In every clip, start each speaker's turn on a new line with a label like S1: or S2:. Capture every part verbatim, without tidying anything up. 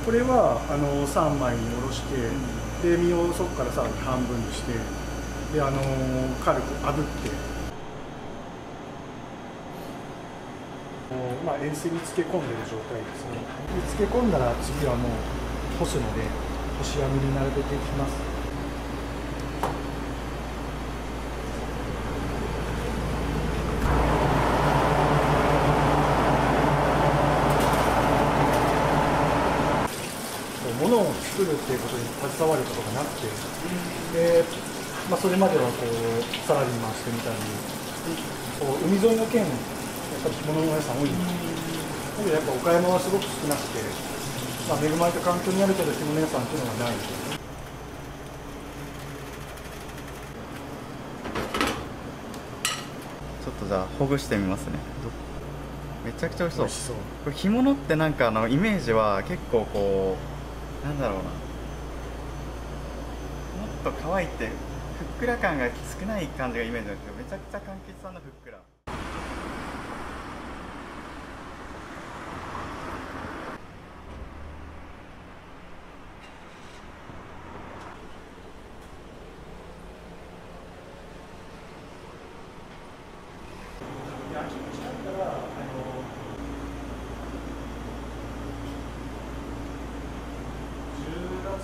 S1: これはあのさんまいにおろして、で身をそこからさらに半分にして、であの軽く炙って、まあ、塩水に漬け込んでる状態ですね。で漬け込んだら次はもう干すので、干し網に並べていきます。物を作るっていうことに携わることがなくて、でまあ、それまではこうサラリーマンしてみたり、こう海沿いの県、やっぱり着物の屋さん多いんです。だけどやっぱ岡山はすごく少なくて、まあ、恵まれた環境にあるけど着物屋さんっていうのがない。
S2: ちょっとじゃあほぐしてみますね。めちゃくちゃ美味しそう。美味しそう。これ干物ってなんかあのイメージは結構こうなんだろうな、もっと乾いてふっくら感が少ない感じがイメージなんですけど、めちゃくちゃ柑橘さんのふっくら。
S1: 秋口だったらあのじゅうがつ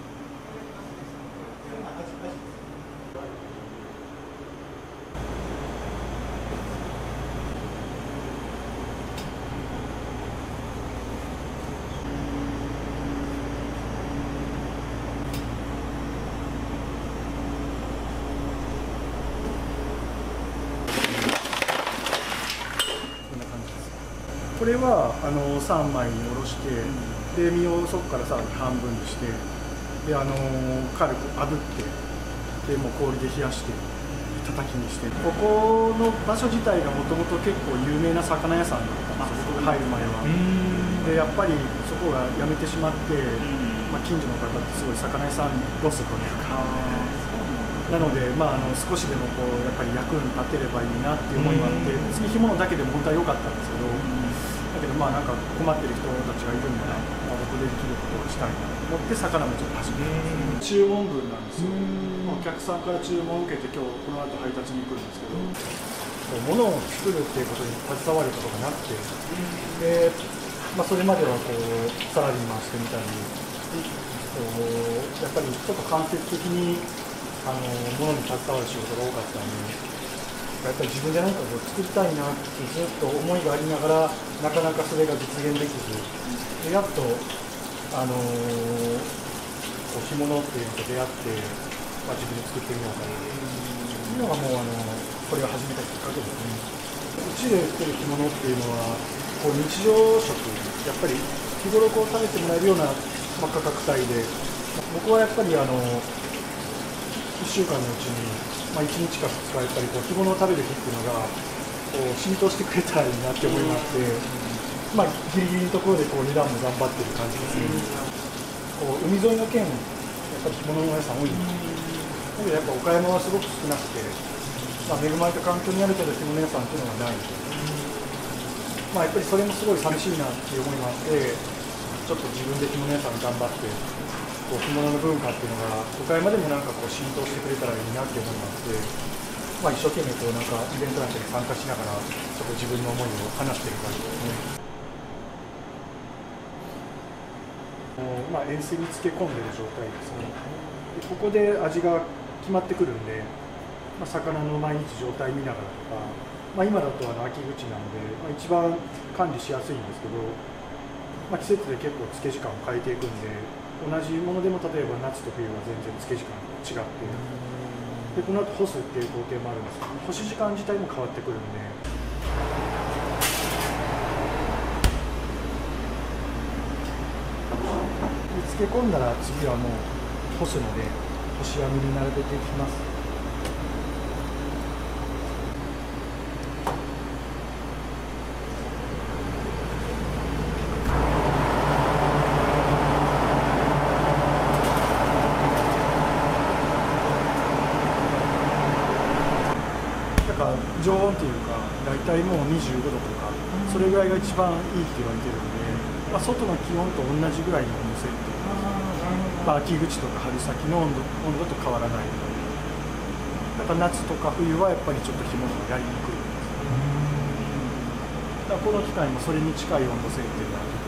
S1: これはあのさんまいにおろして、で身をそこからさらに半分にして、であの軽く炙って、でもう氷で冷やして叩きにして、ここの場所自体がもともと結構有名な魚屋さんだったんですよ、入る前は。でやっぱりそこが辞めてしまって、まあ、近所の方ってすごい魚屋さんロスというか。なので、まあ、あの少しでもこうやっぱり役に立てればいいなっていう思いがあって、別に干物だけでも本当は良かったんですけど、だけどまあなんか困ってる人たちがいるんなら、まあ、僕でできることをしたいなと思って魚もちょっと始めたんです。注文分なんですよ。お客さんから注文を受けて今日この後配達に行くんですけど、物を作るっていうことに携わることがなくて、でまあ、それまではこうサラリーマンしてみたり、こうやっぱりちょっと間接的にあの物に携わる仕事が多かったので、やっぱり自分で何かこう作りたいなってずっと思いがありながら、なかなかそれが実現できず、でやっと、あのー、こう干物っていうのと出会って、まあ、自分で作ってみようかなっていうのがもう、あのこれを始めたきっかけですね。うちで売ってる干物っていうのはこう日常食、やっぱり日頃こう食べてもらえるような、まあ、価格帯で、僕はやっぱりあのいっしゅうかんのうちに、まあ、いちにちかふつか、やっぱりこう干物を食べる日っていうのがこう浸透してくれたらいいなって思いまして、まあ、ギリギリのところでこう値段も頑張ってる感じですね。こう海沿いの県、やっぱり干物の屋さん多いんですけど、やっぱ岡山はすごく少なくて、まあ、恵まれた環境にあるけど干物屋さんっていうのがない。まあ、やっぱりそれもすごい寂しいなっていう思いがあって、ちょっと自分で干物屋さん頑張って、こう干物の文化っていうのが岡山でもなんかこう浸透してくれたらいいなって思いまして、まあ、一生懸命こうなんかイベントなんかに参加しながら、ちょっと自分の思いを話している感じですね。まあ、塩水に漬け込んでる状態ですね。でここで味が決まってくるんで、まあ、魚の毎日状態見ながらとか、まあ、今だとあの秋口なので、まあ、一番管理しやすいんですけど、まあ、季節で結構漬け時間を変えていくんで、同じものでも例えば夏と冬は全然漬け時間が違って、でこの後干すっていう工程もあるんですけど、干し時間自体も変わってくるんで。漬け込んだら次はもう干すので、干し網に並べていきます。常温っていうか、大体もうにじゅうごどとか、それぐらいが一番いいって言われてるんで。 まあ、外の気温と同じぐらいの温度設定、まあ、秋口とか春先の温度温度と変わらないので、だから夏とか冬はやっぱりちょっと干物がやりにくいんです。だからこの機械もそれに近い温度設定なので。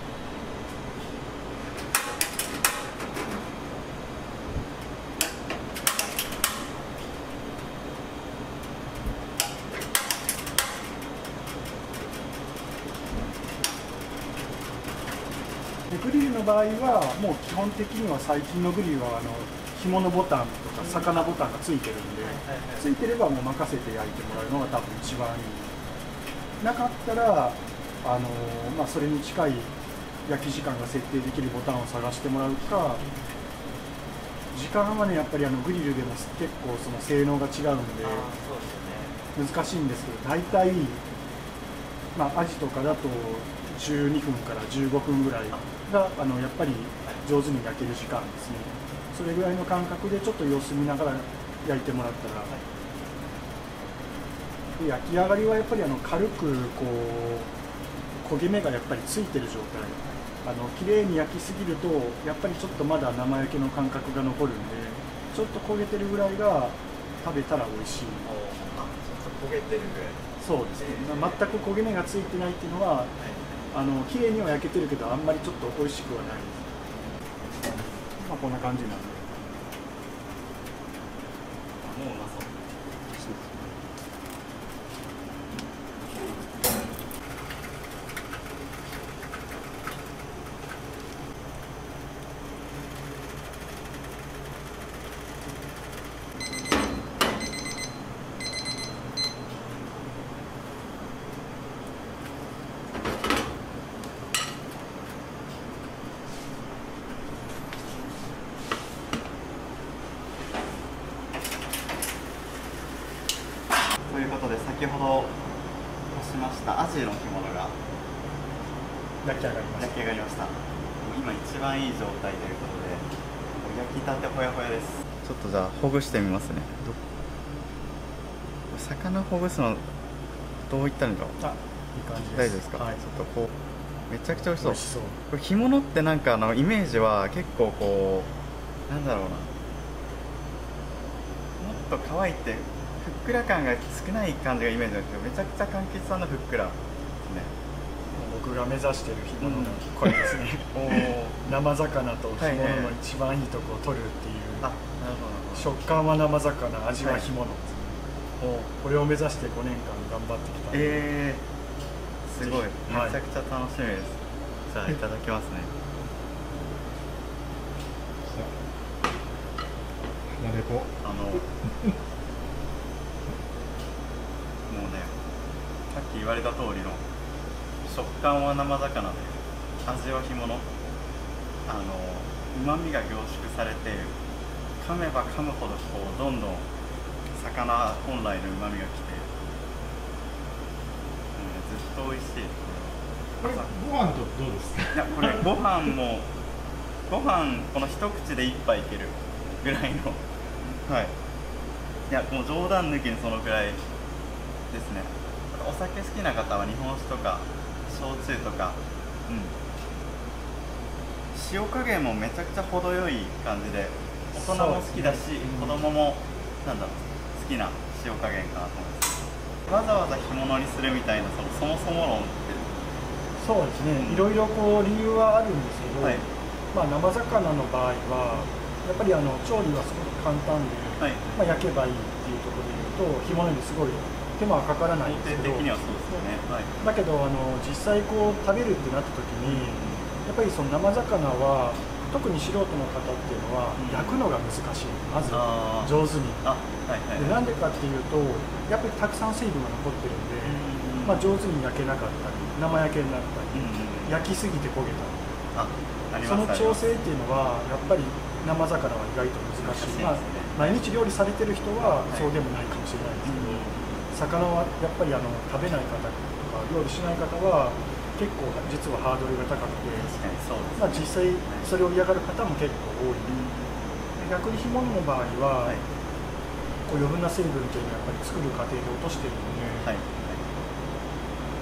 S1: グリルの場合はもう基本的には最近のグリルはあの干物ボタンとか魚ボタンがついてるんで、ついてればもう任せて焼いてもらうのが多分一番いい。なかったらあの、まあ、それに近い焼き時間が設定できるボタンを探してもらうか、時間はねやっぱりあのグリルでも結構その性能が違うんで難しいんですけど、大体まあアジとかだとじゅうにふんからじゅうごふんぐらいがあのやっぱり上手に焼ける時間ですね。それぐらいの感覚でちょっと様子見ながら焼いてもらったら、で焼き上がりはやっぱりあの軽くこう焦げ目がやっぱりついてる状態、あの綺麗に焼きすぎるとやっぱりちょっとまだ生焼けの感覚が残るんで、ちょっと焦げてるぐらいが食べたら美味しい。
S2: あ、ちょっと焦げてるぐらい。
S1: そうですね、えー、全く焦げ目がついてないっていうのは、はい、あの綺麗には焼けてるけどあんまりちょっと美味しくはないです。まあこんな感じなんで。
S2: もううまそう。ということで先ほど干しましたアジの干物が
S1: 焼き上がりました。
S2: 焼き上がりました。今一番いい状態ということで焼きたてほやほやです。ちょっとじゃあほぐしてみますね。魚ほぐすのどういったのか。
S1: あ、いい感じです。
S2: 大丈夫ですか。
S1: はい、
S2: ちょっとこうめちゃくちゃ美味しそう。
S1: 美味しそう。
S2: これ干物ってなんかあのイメージは結構こうなんだろうな、もっと乾いてふっくら感が少ない感じがイメージなんですけど、めちゃくちゃ柑橘さんのふっくらですね。
S1: 僕が目指している干物のこれですね、うん、生魚と干物の一番いいとこを取るっていう、はいはい、あ、なるほど。食感は生魚、味は干物ですね、はい、これを目指してごねんかん頑張ってきたんで、
S2: えー、すごい、
S1: はい、
S2: めちゃくちゃ楽しみです。じゃあいただきますね。
S1: なるほど。
S2: あのもうね、さっき言われた通りの食感は生魚で味は干物、あのうまみが凝縮されて噛めば噛むほどこうどんどん魚本来のうまみがきて、うん、ずっと美味しい。
S3: これご飯とどうですか？
S2: いや、これご飯もご飯この一口で一杯いけるぐらいのはい、いやもう冗談抜きにそのくらいですね。お酒好きな方は日本酒とか焼酎とか、うん、塩加減もめちゃくちゃ程よい感じで大人も好きだし、ね、子供もなんだろう好きな塩加減かなと思います。わざわざ干物にするみたいなそのそもそも論って
S1: そうですね、うん、いろいろこう理由はあるんですけど、はい、まあ生魚の場合はやっぱりあの調理はすごく簡単で、はい、まあ焼けばいいっていうところでいうと干物にすごい手間はかからないんですけど、
S2: 的にはそうですよね、はい、
S1: だけどあの実際こう食べるってなった時に、やっぱりその生魚は特に素人の方っていうのは焼くのが難しい、まず上手に。あ、はいはい、でなんでかっていうとやっぱりたくさん水分が残ってるんで、うん、まあ、上手に焼けなかったり生焼けになったり、うん、焼きすぎて焦げたり、ああります、その調整っていうのはやっぱり生魚は意外と難しい。まあ、毎日料理されてる人はそうでもないかもしれないですけど、はい、魚はやっぱりあの食べない方とか料理しない方は結構実はハードルが高くて、まあ、実際それを嫌がる方も結構多い。逆に干物の場合は、はい、こう余分な成分っていうのはやっぱり作る過程で落としてるので、はい、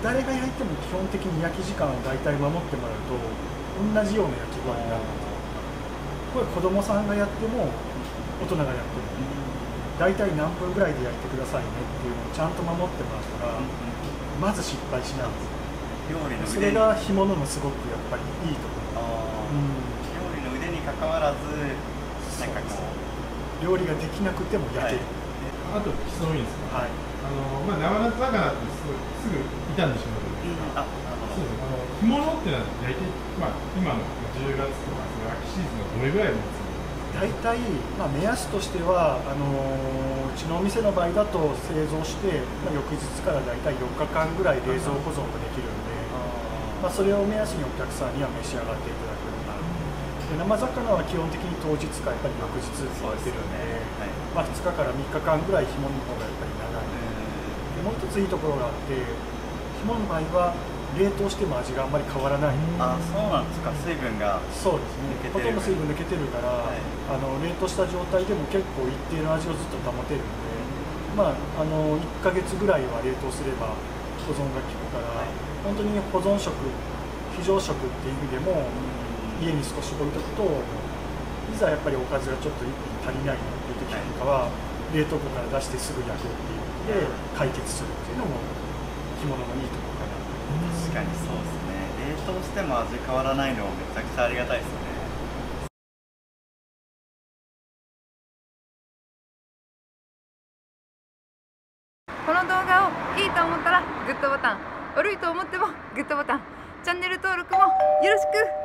S1: 誰が焼いても基本的に焼き時間を大体守ってもらうと同じような焼き具合になるんですよ。これ子供さんがやっても大人がやっても大体何分ぐらいで焼いてくださいねっていうのをちゃんと守ってもらったらまず失敗しないんですよ。
S2: 料理の腕に
S1: それが干物のすごくやっぱりいいところ。うん、
S2: 料理の腕に関わらずなんかこう
S1: 料理ができなくても焼ける、
S3: あと質問いいですか。
S1: はい、
S3: あのまあ生魚ってすごいすぐ傷んでしまうじゃないですか。
S2: あ、なるほど。
S3: そうです。あの干物ってのは大体まあ今のじゅうがつとかそういう秋シーズンがどれぐらい持つん
S1: 大体、まあ、目安としてはあのー、うちのお店の場合だと製造して、まあ、翌日から大体よっかかんぐらい冷蔵保存ができるんで、まあ、それを目安にお客さんには召し上がっていただくような。で生魚は基本的に当日かやっぱり翌日って言われてるんで、
S2: はい、
S1: まあ、ふつかからみっかかんぐらい干物の方がやっぱり長い。でもう一ついいところがあって干物の場合は冷凍しても味があんまり変わらない。
S2: あ、そうなんですか。水分が
S1: そうですね。ほとんど水分抜けてるから、はい、あの冷凍した状態でも結構一定の味をずっと保てるんで、まああのいっかげつぐらいは冷凍すれば保存が効くから、はい、本当に保存食、非常食っていう意味でも家に少し置いとくと、いざやっぱりおかずがちょっといっぴん足りないなっていう時なんかは、はい、冷凍庫から出してすぐ焼くっていうので解決するっていうのも干物のいいところかな。
S2: 確かにそうですね。冷凍しても味変わらないのめちゃくちゃありがたいですよね。
S4: この動画をいいと思ったらグッドボタン、悪いと思ってもグッドボタン、チャンネル登録もよろしく。